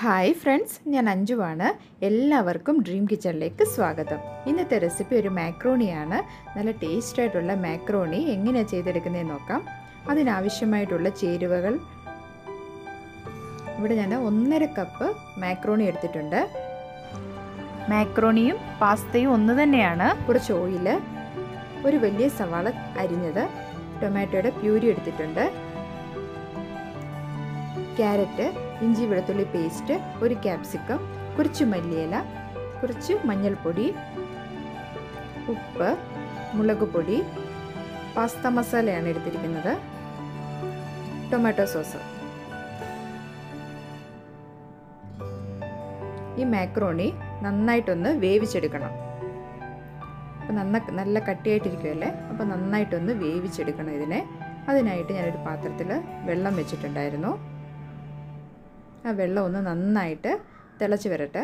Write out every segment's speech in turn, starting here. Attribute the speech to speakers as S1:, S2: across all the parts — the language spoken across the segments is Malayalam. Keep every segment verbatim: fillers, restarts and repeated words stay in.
S1: ഹായ് ഫ്രണ്ട്സ്, ഞാൻ അഞ്ജുവാണ്. എല്ലാവർക്കും ഡ്രീം കിച്ചണിലേക്ക് സ്വാഗതം. ഇന്നത്തെ റെസിപ്പി ഒരു മാക്രോണിയാണ്. നല്ല ടേസ്റ്റ് ആയിട്ടുള്ള മാക്രോണി എങ്ങനെയാണ് ചെയ്തെടുക്കുന്നതെന്ന് നോക്കാം. അതിനാവശ്യമായിട്ടുള്ള ചേരുവകൾ ഇവിടെ ഞാൻ ഒന്നര കപ്പ് മാക്രോണി എടുത്തിട്ടുണ്ട്. മാക്രോണിയും പാസ്തയും ഒന്ന് തന്നെയാണ്. കുറച്ച് ഓയിൽ, ഒരു വലിയ സവാള അരിഞ്ഞത്, ടൊമാറ്റോയുടെ പ്യൂരി എടുത്തിട്ടുണ്ട്, ക്യാരറ്റ്, ഇഞ്ചി വെളുത്തുള്ളി പേസ്റ്റ്, ഒരു ക്യാപ്സിക്കം, കുറച്ച് മല്ലിയില, കുറച്ച് മഞ്ഞൾപ്പൊടി, ഉപ്പ്, മുളക് പൊടി, പാസ്ത മസാലയാണ് എടുത്തിരിക്കുന്നത്, ടൊമാറ്റോ സോസ്. ഈ മാക്രോണി നന്നായിട്ടൊന്ന് വേവിച്ചെടുക്കണം. അപ്പം നന്ന നല്ല കട്ടിയായിട്ടിരിക്കുമല്ലേ, അപ്പം നന്നായിട്ടൊന്ന് വേവിച്ചെടുക്കണം ഇതിനെ. അതിനായിട്ട് ഞാനൊരു പാത്രത്തിൽ വെള്ളം വെച്ചിട്ടുണ്ടായിരുന്നു. ആ വെള്ളം ഒന്ന് നന്നായിട്ട് തിളച്ച് വരട്ടെ.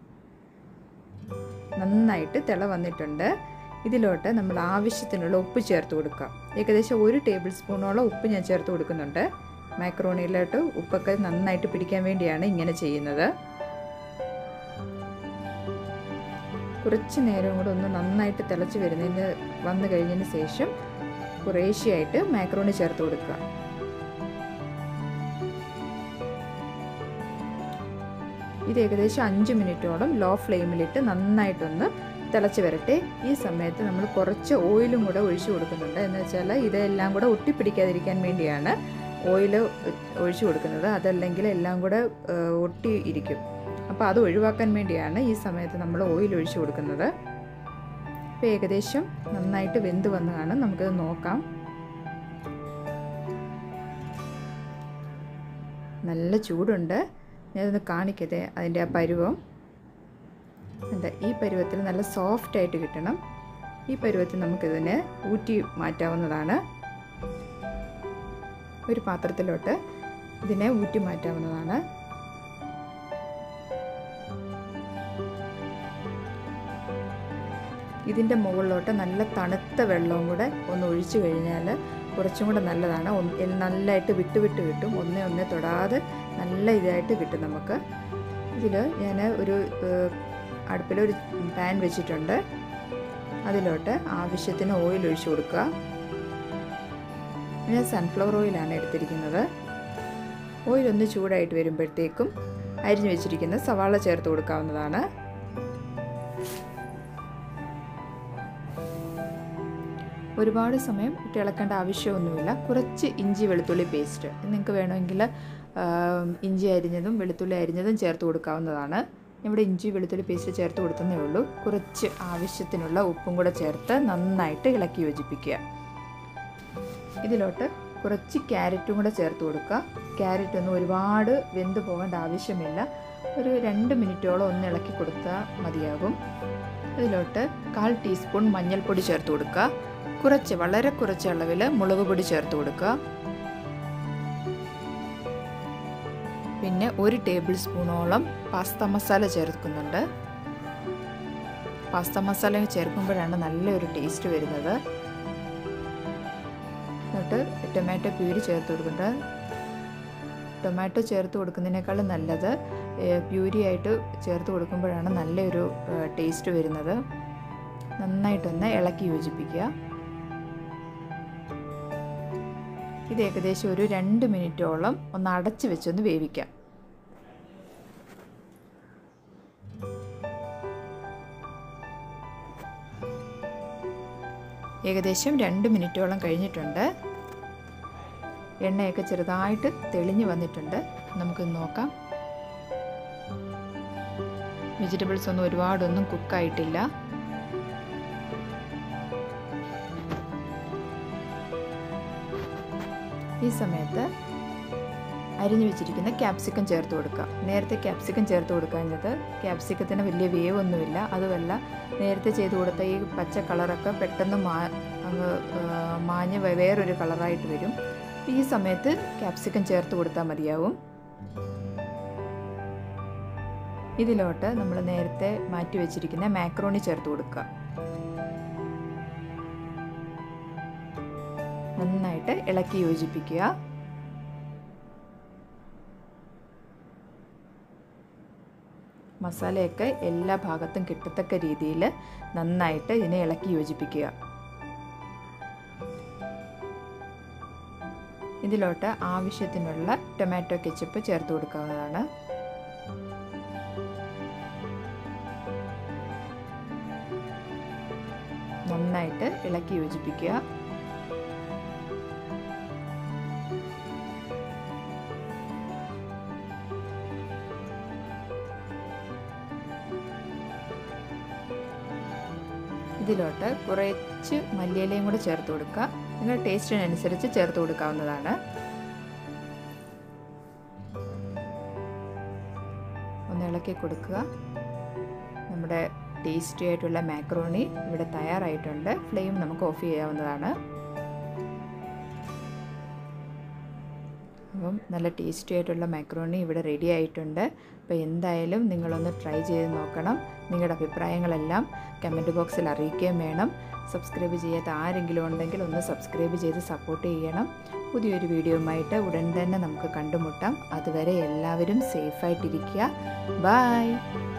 S1: നന്നായിട്ട് തിള വന്നിട്ടുണ്ട്. ഇതിലോട്ട് നമ്മൾ ആവശ്യത്തിനുള്ള ഉപ്പ് ചേർത്ത് കൊടുക്കാം. ഏകദേശം ഒരു ടേബിൾ സ്പൂണോളം ഉപ്പ് ഞാൻ ചേർത്ത് കൊടുക്കുന്നുണ്ട്. മാക്രോണിയിലോട്ട് ഉപ്പൊക്കെ നന്നായിട്ട് പിടിക്കാൻ വേണ്ടിയാണ് ഇങ്ങനെ ചെയ്യുന്നത്. കുറച്ച് നേരം കൂടെ ഒന്ന് നന്നായിട്ട് തിളച്ച് വരുന്നതിന് വന്നു കഴിഞ്ഞതിന് ശേഷം കുറേശ്ശെയായിട്ട് മാക്രോണി ചേർത്ത് കൊടുക്കുക. ഇത് ഏകദേശം അഞ്ച് മിനിറ്റോളം ലോ ഫ്ലെയിമിലിട്ട് നന്നായിട്ടൊന്ന് തിളച്ച് വരട്ടെ. ഈ സമയത്ത് നമ്മൾ കുറച്ച് ഓയിലും കൂടെ ഒഴിച്ചു കൊടുക്കുന്നുണ്ട്. എന്ന് വെച്ചാൽ ഇതെല്ലാം കൂടെ ഒട്ടിപ്പിടിക്കാതിരിക്കാൻ വേണ്ടിയാണ് ഓയിൽ ഒഴിച്ചു കൊടുക്കുന്നത്. അതല്ലെങ്കിൽ എല്ലാം കൂടെ ഒട്ടി ഇരിക്കും. അപ്പോൾ അത് ഒഴിവാക്കാൻ വേണ്ടിയാണ് ഈ സമയത്ത് നമ്മൾ ഓയിൽ ഒഴിച്ചു കൊടുക്കുന്നത്. ഇപ്പോൾ ഏകദേശം നന്നായിട്ട് വെന്ത് വന്ന് കാണും. നമുക്കത് നോക്കാം. നല്ല ചൂടുണ്ട്. ഞാനതൊന്ന് കാണിക്കട്ടെ അതിൻ്റെ ആ പരുവം. എന്താ ഈ പരുവത്തിൽ നല്ല സോഫ്റ്റായിട്ട് കിട്ടണം. ഈ പരുവത്തിൽ നമുക്കിതിനെ ഊറ്റി മാറ്റാവുന്നതാണ്. ഒരു പാത്രത്തിലോട്ട് ഇതിനെ ഊറ്റി മാറ്റാവുന്നതാണ്. ഇതിൻ്റെ മുകളിലോട്ട് നല്ല തണുത്ത വെള്ളവും കൂടെ ഒന്ന് ഒഴിച്ചു കഴിഞ്ഞാൽ കുറച്ചും കൂടെ നല്ലതാണ്. നല്ലതായിട്ട് വിട്ട് വിട്ട് കിട്ടും. ഒന്നേ ഒന്നേ തൊടാതെ നല്ല ഇതായിട്ട് കിട്ടും നമുക്ക്. ഇതിൽ ഞാൻ ഒരു അടുപ്പിലൊരു പാൻ വെച്ചിട്ടുണ്ട്. അതിലോട്ട് ആവശ്യത്തിന് ഓയിൽ ഒഴിച്ചു കൊടുക്കുക. ഞാൻ സൺഫ്ലവർ ഓയിലാണ് എടുത്തിരിക്കുന്നത്. ഓയിൽ ഒന്ന് ചൂടായിട്ട് വരുമ്പോഴത്തേക്കും അരിഞ്ഞു വെച്ചിരിക്കുന്ന സവാള ചേർത്ത് കൊടുക്കാവുന്നതാണ്. ഒരുപാട് സമയം ഇളക്കേണ്ട ആവശ്യമൊന്നുമില്ല. കുറച്ച് ഇഞ്ചി വെളുത്തുള്ളി പേസ്റ്റ് നിങ്ങൾക്ക് വേണമെങ്കിൽ ഇഞ്ചി അരിഞ്ഞതും വെളുത്തുള്ളി അരിഞ്ഞതും ചേർത്ത് കൊടുക്കാവുന്നതാണ്. ഇവിടെ ഇഞ്ചി വെളുത്തുള്ളി പേസ്റ്റ് ചേർത്ത് കൊടുത്തതേ ഉള്ളൂ. കുറച്ച് ആവശ്യത്തിനുള്ള ഉപ്പും കൂടെ ചേർത്ത് നന്നായിട്ട് ഇളക്കി യോജിപ്പിക്കുക. ഇതിലോട്ട് കുറച്ച് ക്യാരറ്റും കൂടെ ചേർത്ത് കൊടുക്കുക. ക്യാരറ്റ് ഒന്നും ഒരുപാട് വെന്ത് പോകേണ്ട ആവശ്യമില്ല. ഒരു രണ്ട് മിനിറ്റോളം ഒന്ന് ഇളക്കി കൊടുത്താൽ മതിയാകും. ഇതിലോട്ട് കാൽ ടീസ്പൂൺ മഞ്ഞൾപ്പൊടി ചേർത്ത് കൊടുക്കുക. കുറച്ച് വളരെ കുറച്ച് അളവിൽ മുളക് പൊടി ചേർത്ത് കൊടുക്കുക. പിന്നെ ഒരു ടേബിൾ സ്പൂണോളം പാസ്ത മസാല ചേർക്കുന്നുണ്ട്. പാസ്ത മസാല ചേർക്കുമ്പോഴാണ് നല്ലൊരു ടേസ്റ്റ് വരുന്നത്. എന്നിട്ട് ടൊമാറ്റോ പ്യൂരി ചേർത്ത് കൊടുക്കുന്നുണ്ട്. ടൊമാറ്റോ ചേർത്ത് കൊടുക്കുന്നതിനേക്കാളും നല്ലത് പ്യൂരി ആയിട്ട് ചേർത്ത് കൊടുക്കുമ്പോഴാണ് നല്ലൊരു ടേസ്റ്റ് വരുന്നത്. നന്നായിട്ടൊന്ന് ഇളക്കി യോജിപ്പിക്കുക. ഇത് ഏകദേശം ഒരു രണ്ട് മിനിറ്റോളം ഒന്ന് അടച്ച് വെച്ചൊന്ന് വേവിക്കാം. ഏകദേശം രണ്ട് മിനിറ്റോളം കഴിഞ്ഞിട്ടുണ്ട്. എണ്ണയൊക്കെ ചെറുതായിട്ട് തെളിഞ്ഞ് വന്നിട്ടുണ്ട്. നമുക്ക് നോക്കാം. വെജിറ്റബിൾസ് ഒന്നും ഒരുപാടൊന്നും കുക്കായിട്ടില്ല. ഈ സമയത്ത് അരിഞ്ഞു വെച്ചിരിക്കുന്ന ക്യാപ്സിക്കം ചേർത്ത് കൊടുക്കുക. നേരത്തെ ക്യാപ്സിക്കം ചേർത്ത് കൊടുക്കാഞ്ഞത് ക്യാപ്സിക്കത്തിന് വലിയ വേവൊന്നുമില്ല. അതുമല്ല നേരത്തെ ചെയ്ത് കൊടുത്ത ഈ പച്ച കളറൊക്കെ പെട്ടെന്ന് മാ അങ്ങ് മാഞ്ഞ് വേറൊരു കളറായിട്ട് വരും. ഈ സമയത്ത് ക്യാപ്സിക്കം ചേർത്ത് കൊടുത്താൽ മതിയാവും. ഇതിലോട്ട് നമ്മൾ നേരത്തെ മാറ്റി വെച്ചിരിക്കുന്ന മാക്രോണി ചേർത്ത് കൊടുക്കുക. നന്നായിട്ട് ഇളക്കി യോജിപ്പിക്കുക. മസാലയൊക്കെ എല്ലാ ഭാഗത്തും കിട്ടത്തക്ക രീതിയിൽ നന്നായിട്ട് ഇതിനെ ഇളക്കി യോജിപ്പിക്കുക. ഇതിലോട്ട് ആവശ്യത്തിനുള്ള ടൊമാറ്റോ കെച്ചപ്പ് ചേർത്ത് കൊടുക്കാവുന്നതാണ്. നന്നായിട്ട് ഇളക്കി യോജിപ്പിക്കുക. ഇതിലോട്ട് കുറച്ച് മല്ലിയിലയും കൂടെ ചേർത്ത് കൊടുക്കുക. നിങ്ങളുടെ ടേസ്റ്റിനനുസരിച്ച് ചേർത്ത് കൊടുക്കാവുന്നതാണ്. ഒന്ന് ഇളക്കി കൊടുക്കുക. നമ്മുടെ ടേസ്റ്റി ആയിട്ടുള്ള മാക്കറോണി ഇവിടെ തയ്യാറായിട്ടുണ്ട്. ഫ്ലെയിം നമുക്ക് ഓഫ് ചെയ്യാവുന്നതാണ്. അപ്പം നല്ല ടേസ്റ്റി ആയിട്ടുള്ള മാക്കറോണി ഇവിടെ റെഡി ആയിട്ടുണ്ട്. അപ്പോൾ എന്തായാലും നിങ്ങളൊന്ന് ട്രൈ ചെയ്ത് നോക്കണം. നിങ്ങളുടെ അഭിപ്രായങ്ങളെല്ലാം കമൻറ്റ് ബോക്സിൽ അറിയിക്കുകയും വേണം. സബ്സ്ക്രൈബ് ചെയ്യാത്ത ആരെങ്കിലും ഉണ്ടെങ്കിൽ ഒന്ന് സബ്സ്ക്രൈബ് ചെയ്ത് സപ്പോർട്ട് ചെയ്യണം. പുതിയൊരു വീഡിയോയുമായിട്ട് ഉടൻ തന്നെ നമുക്ക് കണ്ടുമുട്ടാം. അതുവരെ എല്ലാവരും സേഫായിട്ടിരിക്കുക. ബൈ.